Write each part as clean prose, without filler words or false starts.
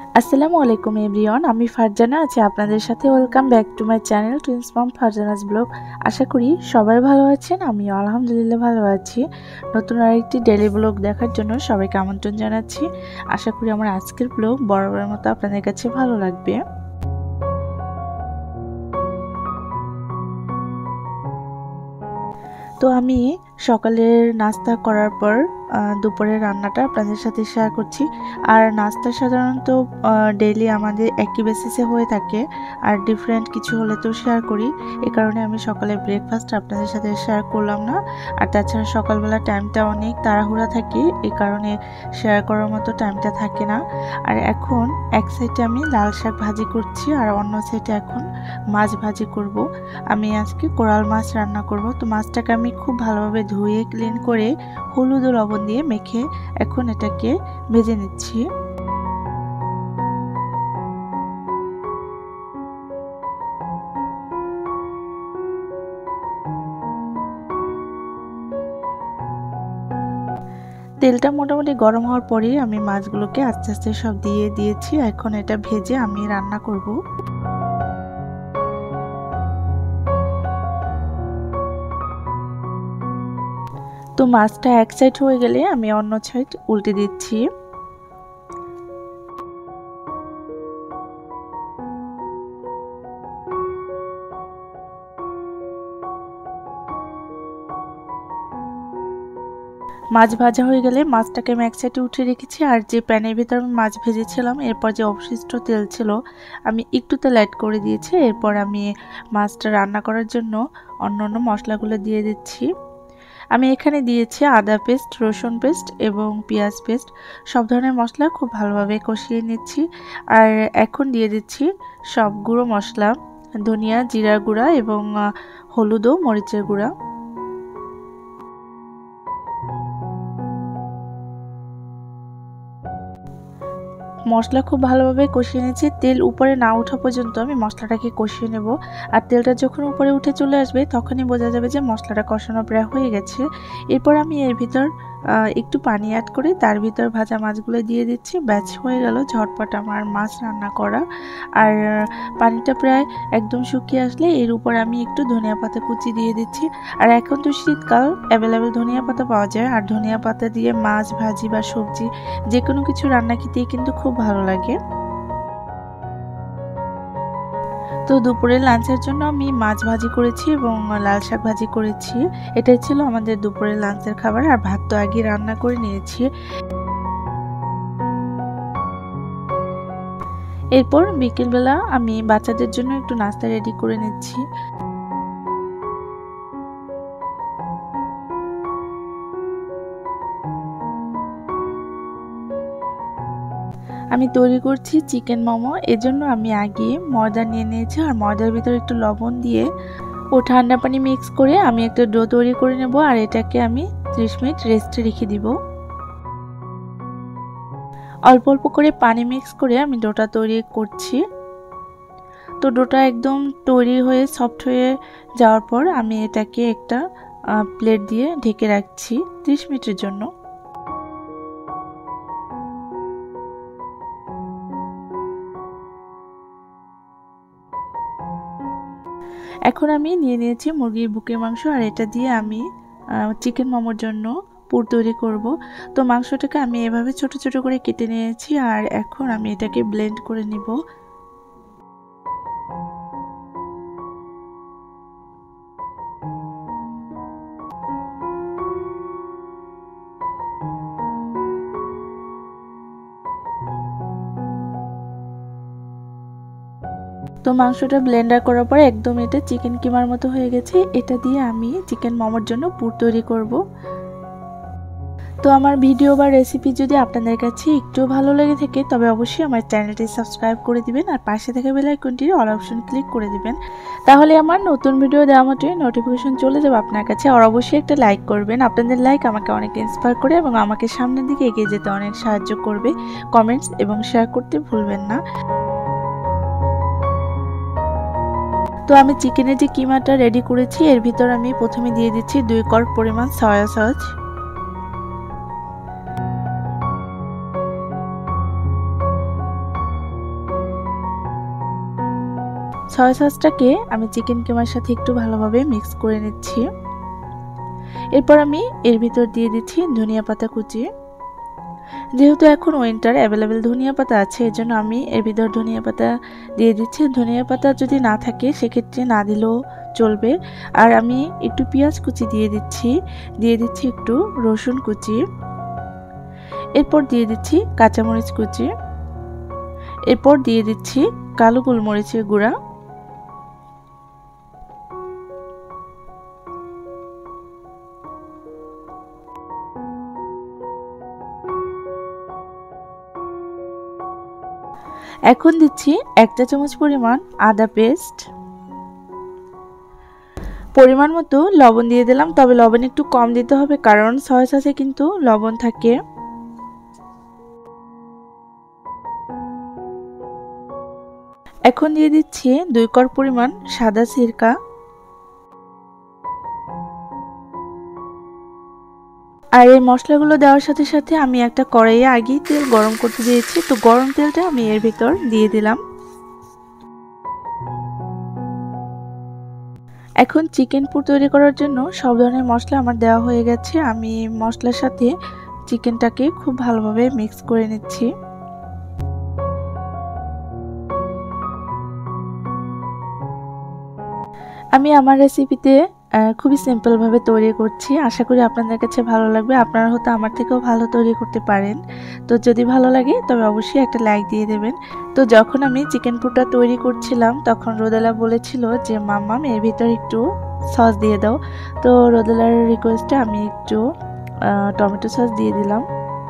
আসসালামু আলাইকুম এভরিওয়ান, আমি ফারজানা আছি আপনাদের সাথে। Welcome back to my channel twins mom Farzana's blog. আশা করি সবাই ভালো আছেন, আমিও আলহামদুলিল্লাহ ভালো আছি। নতুন আরেকটি ডেইলি ব্লগ দেখার জন্য সবাইকে আমন্ত্রণ জানাচ্ছি। আশা করি আমার আজকের ব্লগ বরাবরের মতো আপনাদের কাছে ভালো লাগবে। তো আমি সকালের নাস্তা করার পর দুপুরের রান্নাটা আপনাদের সাথে শেয়ার করছি। আর নাস্তা সাধারণত ডেইলি আমাদের একই বেসিসে হয়ে থাকে, আর ডিফারেন্ট কিছু হলে তো শেয়ার করি। এ কারণে আমি সকালে ব্রেকফাস্ট আপনাদের সাথে শেয়ার করলাম না। আর তাছাড়া সকালবেলা টাইমটা অনেক তাড়াহুড়া থাকে, এই কারণে শেয়ার করার মতো টাইমটা থাকে না। আর এখন এক সাইডে আমি লাল শাক ভাজি করছি, আর অন্য সাইডে এখন মাছ ভাজি করব। আমি আজকে কোরাল মাছ রান্না করব। তো মাছটাকে আমি খুব ভালোভাবে ধুয়ে ক্লিন করে হলুদ ও লবণ দিয়ে মেখে এখন এটাকে ভেজে নিচ্ছি। তেলটা মোটামুটি গরম হওয়ার পরেই আমি মাছগুলোকে আস্তে আস্তে সব দিয়ে দিয়েছি। এখন এটা ভেজে আমি রান্না করব। তো মাছটা এক সাইড হয়ে গেলে আমি অন্য সাইড উল্টে দিচ্ছি। মাছ ভাজা হয়ে গেলে মাছটাকে আমি এক সাইডে উঠিয়ে রেখেছি। আর যে প্যানের ভিতর আমি মাছ ভেজেছিলাম, এরপর যে অবশিষ্ট তেল ছিল আমি একটু তেল অ্যাড করে দিয়েছি। এরপর আমি মাছটা রান্না করার জন্য অন্য মশলাগুলো দিয়ে দিচ্ছি। আমি এখানে দিয়েছি আদা পেস্ট, রসুন পেস্ট এবং পেঁয়াজ পেস্ট। সব ধরনের মশলা খুব ভালোভাবে কষিয়ে নিচ্ছি। আর এখন দিয়ে দিচ্ছি সব গুঁড়ো মশলা, ধনিয়া, জিরার গুঁড়া এবং হলুদ ও মরিচের গুঁড়া। মশলা খুব ভালোভাবে কষিয়ে নিয়েছি। তেল উপরে না ওঠা পর্যন্ত আমি মশলাটাকে কষিয়ে নেব। আর তেলটা যখন উপরে উঠে চলে আসবে তখনই বোঝা যাবে যে মশলাটা কষানো প্রায় হয়ে গেছে। এরপর আমি এর ভিতর একটু পানি অ্যাড করে তার ভিতর ভাজা মাছগুলো দিয়ে দিচ্ছি। ব্যাচ হয়ে গেল ঝটপট আমার মাছ রান্না করা। আর পানিটা প্রায় একদম শুকিয়ে আসলে এর উপর আমি একটু ধনিয়া পাতা কুচি দিয়ে দিচ্ছি। আর এখন তো শীতকাল, অ্যাভেলেবেল ধনিয়া পাতা পাওয়া যায়। আর ধনিয়া পাতা দিয়ে মাছ ভাজি বা সবজি যে কোনো কিছু রান্না খেতেই কিন্তু খুব ভালো লাগে। তো দুপুরের লাঞ্চের জন্য আমি মাছ ভাজি করেছি এবং লাল শাক ভাজি করেছি। এটাই ছিল আমাদের দুপুরের লাঞ্চের খাবার। আর ভাত তো আগে রান্না করে নিয়েছি। এরপর বিকেলবেলা আমি বাচ্চাদের জন্য একটু নাস্তা রেডি করে নিচ্ছি। আমি তৈরি করছি চিকেন মোমো। এজন্য আমি আগে ময়দা নিয়ে নিয়েছি, আর ময়দার ভিতরে একটু লবণ দিয়ে ও ঠান্ডা পানি মিক্স করে আমি একটা ডো তৈরি করে নেব। আর এটাকে আমি 30 মিনিট রেস্টে রেখে দিব। অল্প অল্প করে পানি মিক্স করে আমি ডোটা তৈরি করছি। তো ডোটা একদম তৈরি হয়ে সফট হয়ে যাওয়ার পর আমি এটাকে একটা প্লেট দিয়ে ঢেকে রাখছি 30 মিনিটের জন্য। এখন আমি নিয়ে নিয়েছি মুরগির বুকের মাংস, আর এটা দিয়ে আমি চিকেন মোমোর জন্য পুর তৈরি করব। তো মাংসটাকে আমি এভাবে ছোট ছোট করে কেটে নিয়েছি। আর এখন আমি এটাকে ব্লেন্ড করে নিব। তো মাংসটা ব্লেন্ডার করার পরে একদম এটা চিকেন কিমার মতো হয়ে গেছে। এটা দিয়ে আমি চিকেন মোমোর জন্য পুর তৈরি করব। তো আমার ভিডিও বা রেসিপি যদি আপনাদের কাছে একটু ভালো লেগে থাকে তবে অবশ্যই আমার চ্যানেলটি সাবস্ক্রাইব করে দিবেন। আর পাশে থাকা বেল আইকনটির অল অপশন ক্লিক করে দিবেন। তাহলে আমার নতুন ভিডিও দেওয়া মাত্রই নোটিফিকেশন চলে যাবে আপনার কাছে। আর অবশ্যই একটা লাইক করবেন। আপনাদের লাইক আমাকে অনেক ইন্সপায়ার করে এবং আমাকে সামনের দিকে এগিয়ে যেতে অনেক সাহায্য করবে। কমেন্টস এবং শেয়ার করতে ভুলবেন না। তো আমি চিকেনের যে কিমাটা রেডি করেছি এর ভিতর আমি প্রথমে দিয়ে দিচ্ছি 2 কাপ পরিমাণ সয়া সস। সয়া সসটাকে আমি চিকেন কিমার সাথে একটু ভালোভাবে মিক্স করে নিচ্ছি। এরপর আমি এর ভিতর দিয়ে দিচ্ছি ধনিয়া পাতা কুচি। যেহেতু এখন উইন্টার অ্যাভেলেবেল ধনিয়া পাতা আছে, এজন্য আমি এর ভিতর ধনিয়া পাতা দিয়ে দিচ্ছি। ধনিয়া পাতা যদি না থাকে সেক্ষেত্রে না দিলেও চলবে। আর আমি একটু পেঁয়াজ কুচি দিয়ে দিচ্ছি একটু রসুন কুচি। এরপর দিয়ে দিচ্ছি কাঁচামরিচ কুচি। এরপর দিয়ে দিচ্ছি কালো গোলমরিচের গুঁড়া। এখন দিচ্ছি 1 চা চামচ পরিমাণ আদা পেস্ট। পরিমাণ মতো লবণ দিয়ে দিলাম, তবে লবণ একটু কম দিতে হবে কারণ সয়া সসে কিন্তু লবণ থাকে। এখন দিয়ে দিচ্ছি 2 কোয়া পরিমাণ সাদা সিরকা। আর এই মশলাগুলো দেওয়ার সাথে সাথে আমি একটা কড়াইয়ে আগেই তেল গরম করতে দিয়েছি, তো গরম তেলটা আমি এর ভিতর দিয়ে দিলাম। এখন চিকেন পুর তৈরি করার জন্য সব ধরনের মশলা আমার দেওয়া হয়ে গেছে। আমি মশলার সাথে চিকেনটাকে খুব ভালোভাবে মিক্স করে নিচ্ছি। আমি আমার রেসিপিতে খুবই সিম্পলভাবে তৈরি করছি। আশা করি আপনাদের কাছে ভালো লাগবে। আপনারা হয়তো আমার থেকেও ভালো তৈরি করতে পারেন। তো যদি ভালো লাগে তবে অবশ্যই একটা লাইক দিয়ে দেবেন। তো যখন আমি চিকেন পুরটা তৈরি করছিলাম তখন রোদেলা বলেছিল যে মাম্মাম এর ভিতর একটু সস দিয়ে দাও। তো রোদেলার রিকোয়েস্টে আমি একটু টমেটো সস দিয়ে দিলাম।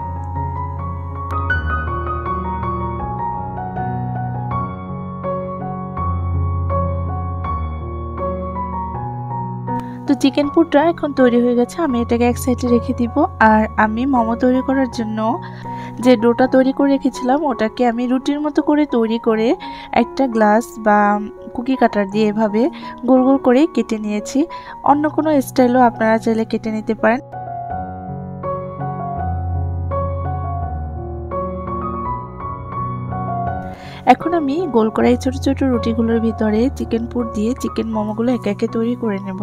তো চিকেন পুরটা এখন তৈরি হয়ে গেছে, আমি এটাকে এক সাইডে রেখে দিব। আর আমি মোমো তৈরি করার জন্য যে ডোটা তৈরি করে রেখেছিলাম ওটাকে আমি রুটির মতো করে তৈরি করে একটা গ্লাস বা কুকি কাটার দিয়ে এভাবে গোল গোল করে কেটে নিয়েছি। অন্য কোনো স্টাইলও আপনারা চাইলে কেটে নিতে পারেন। এখন আমি গোল করা এই ছোট ছোট রুটিগুলোর ভিতরে চিকেন পুর দিয়ে চিকেন মোমোগুলো একে একে তৈরি করে নেব।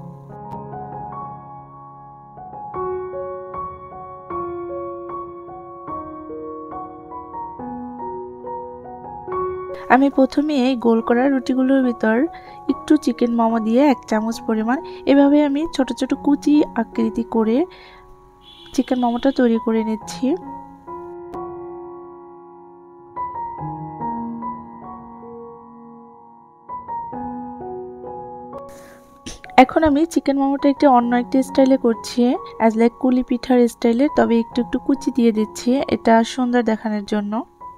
আমি প্রথমে এই গোল করা রুটিগুলোর ভিতর একটু চিকেন মোমো দিয়ে 1 চামচ পরিমাণ এভাবে আমি ছোট ছোট কুচি আকৃতি করে চিকেন মোমোটা তৈরি করে নিচ্ছি। এখন আমি চিকেন মোমোটা অন্য একটা স্টাইলে করছি, অ্যাজ লাইক কুলি পিঠার স্টাইলে, তবে একটু একটু কুচি দিয়ে দিচ্ছি এটা সুন্দর দেখানোর জন্য।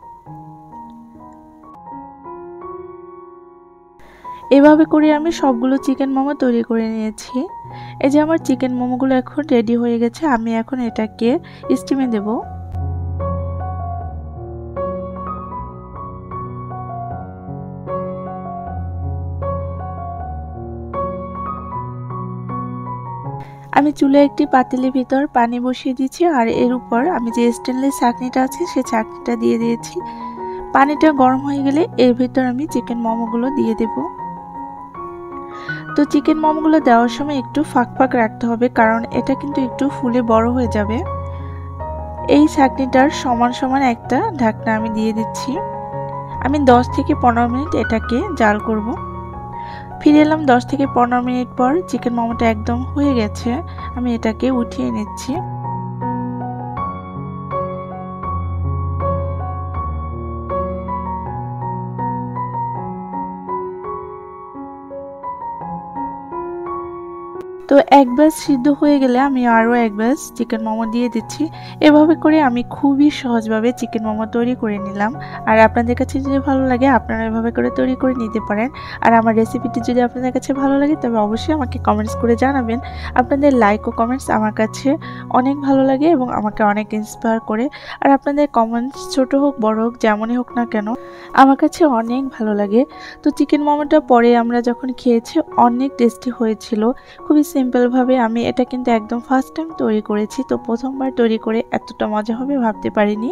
এভাবে করে আমি সবগুলো চিকেন মোমো তৈরি করে নিয়েছি। এই যে আমার চিকেন মোমোগুলো এখন রেডি হয়ে গেছে, আমি এখন এটাকে স্টিমে দেব। আমি চুলে একটি পাতিলের ভিতর পানি বসিয়ে দিয়েছি আর এর উপর আমি যে স্টেনলেস ছাঁকনিটা আছে সেই ছাঁকনিটা দিয়ে দিয়েছি। পানিটা গরম হয়ে গেলে এর ভিতর আমি চিকেন মোমোগুলো দিয়ে দেব। তো চিকেন মোমোগুলো দেওয়ার সময় একটু ফাঁক ফাঁক রাখতে হবে কারণ এটা কিন্তু একটু ফুলে বড় হয়ে যাবে। এই ছাঁকনিটার সমান সমান একটা ঢাকনা আমি দিয়ে দিচ্ছি। আমি 10 থেকে 15 মিনিট এটাকে জাল করব। ফিরে এলাম 10 থেকে 15 মিনিট পর। চিকেন মোমোটা একদম হয়ে গেছে, আমি এটাকে উঠিয়ে নিচ্ছি। তো এক ব্যাচ সিদ্ধ হয়ে গেলে আমি আরও এক ব্যাচ চিকেন মোমো দিয়ে দিচ্ছি। এভাবে করে আমি খুবই সহজভাবে চিকেন মোমো তৈরি করে নিলাম। আর আপনাদের কাছে যদি ভালো লাগে আপনারা এভাবে করে তৈরি করে নিতে পারেন। আর আমার রেসিপিটি যদি আপনাদের কাছে ভালো লাগে তবে অবশ্যই আমাকে কমেন্টস করে জানাবেন। আপনাদের লাইক ও কমেন্টস আমার কাছে অনেক ভালো লাগে এবং আমাকে অনেক ইন্সপায়ার করে। আর আপনাদের কমেন্টস ছোট হোক বড় হোক যেমনই হোক না কেন আমার কাছে অনেক ভালো লাগে। তো চিকেন মোমোটা পরে আমরা যখন খেয়েছি অনেক টেস্টি হয়েছিল। খুবই সিম্পলভাবে আমি এটা কিন্তু একদম ফার্স্ট টাইম তৈরি করেছি, তো প্রথমবার তৈরি করে এতটা মজা হবে ভাবতে পারিনি।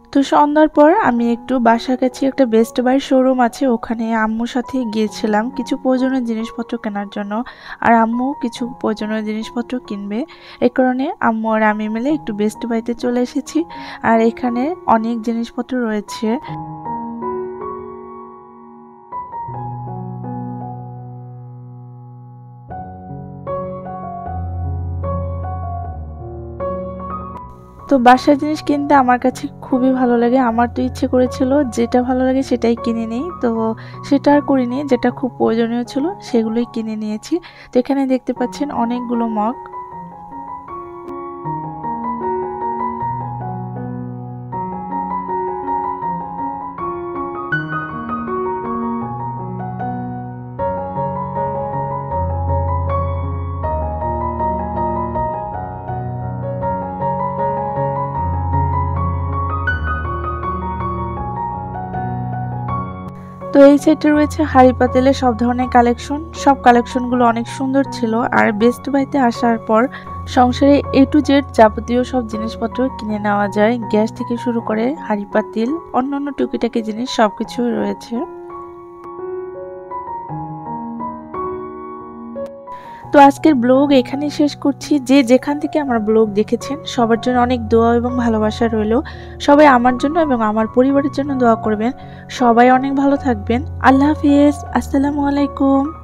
তো সন্ধ্যার পর আমি একটু বাসার কাছে একটা বেস্ট বাই শোরুম আছে, ওখানে আম্মুর সাথে গিয়েছিলাম কিছু প্রয়োজনীয় জিনিসপত্র কেনার জন্য। আর আম্মু কিছু প্রয়োজনীয় জিনিসপত্র কিনবে, এই কারণে আম্মু আর আমি মিলে একটু বেস্ট বাইতে চলে এসেছি। আর এখানে অনেক জিনিসপত্র রয়েছে। তো বাসার জিনিস কিনতে আমার কাছে খুবই ভালো লাগে। আমার তো ইচ্ছে করেছিল যেটা ভালো লাগে সেটাই কিনে নিই, তো সেটা আর করিনি। যেটা খুব প্রয়োজনীয় ছিল সেগুলোই কিনে নিয়েছি। তো এখানে দেখতে পাচ্ছেন অনেকগুলো মগ। তো এই সাইডে রয়েছে হাঁড়ি পাতিলের সব ধরনের কালেকশন। সব কালেকশনগুলো অনেক সুন্দর ছিল। আর বেস্ট বাইতে আসার পর সংসারে এ টু জেড যাবতীয় সব জিনিসপত্র কিনে নেওয়া যায়। গ্যাস থেকে শুরু করে হাঁড়ি পাতিল, অন্যান্য টুকিটাকি জিনিস সবকিছুই রয়েছে। তো আজকের ব্লগ এখানেই শেষ করছি। যে যেখান থেকে আমার ব্লগ দেখেছেন সবার জন্য অনেক দোয়া এবং ভালোবাসা রইল। সবাই আমার জন্য এবং আমার পরিবারের জন্য দোয়া করবেন। সবাই অনেক ভালো থাকবেন। আল্লাহ হাফিজ। আসসালামু আলাইকুম।